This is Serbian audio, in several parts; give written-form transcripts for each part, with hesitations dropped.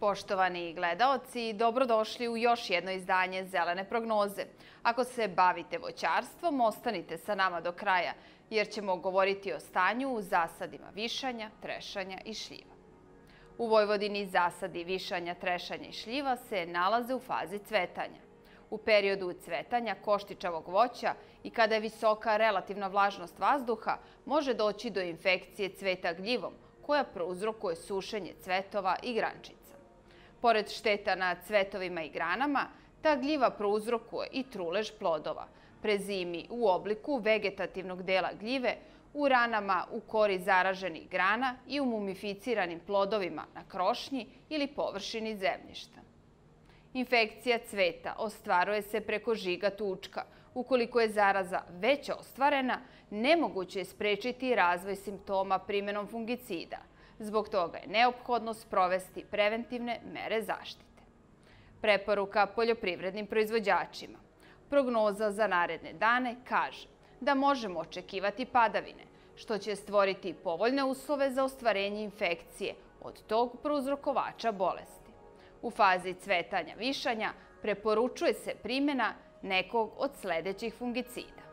Poštovani gledaoci, dobrodošli u još jedno izdanje Zelene prognoze. Ako se bavite voćarstvom, ostanite sa nama do kraja, jer ćemo govoriti o stanju u zasadima višanja, trešanja i šljiva. U Vojvodini zasadi višanja, trešanja i šljiva se nalaze u fazi cvetanja. U periodu cvetanja koštičavog voća i kada je visoka relativna vlažnost vazduha, može doći do infekcije cveta gljivom, koja prouzrokuje sušenje cvetova i grančica. Pored šteta na cvetovima i granama, ta gljiva prouzrokuje i trulež plodova, prezimi u obliku vegetativnog dela gljive, u ranama u kori zaraženih grana i u mumificiranim plodovima na krošnji ili površini zemljišta. Infekcija cveta ostvaruje se preko žiga tučka. Ukoliko je zaraza već ostvarena, nemoguće je sprečiti razvoj simptoma primenom fungicida. Zbog toga je neophodno sprovesti preventivne mere zaštite. Preporuka poljoprivrednim proizvođačima. Prognoza za naredne dane kaže da možemo očekivati padavine, što će stvoriti povoljne uslove za ostvarenje infekcije od tog prouzrokovača bolesti. U fazi cvetanja višanja preporučuje se primjena nekog od sledećih fungicida.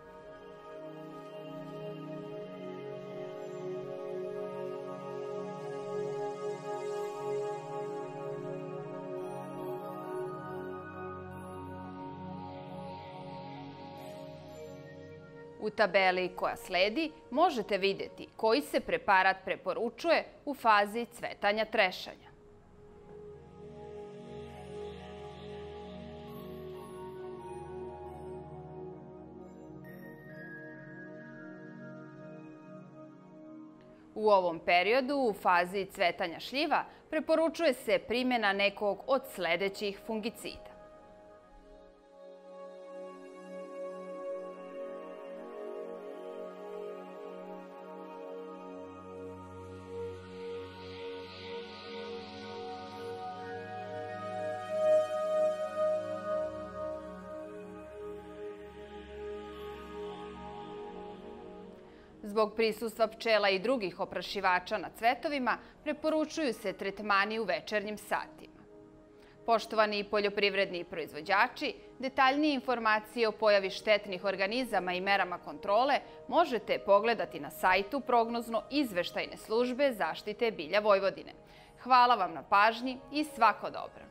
U tabeli koja sledi možete vidjeti koji se preparat preporučuje u fazi cvetanja trešanja. U ovom periodu, u fazi cvetanja šljiva, preporučuje se primjena nekog od sledećih fungicida. Zbog prisustva pčela i drugih oprašivača na cvetovima, preporučuju se tretmani u večernjim satima. Poštovani poljoprivredni proizvođači, detaljnije informacije o pojavi štetnih organizama i merama kontrole možete pogledati na sajtu prognozno-izveštajne službe zaštite bilja Vojvodine. Hvala vam na pažnji i svako dobro!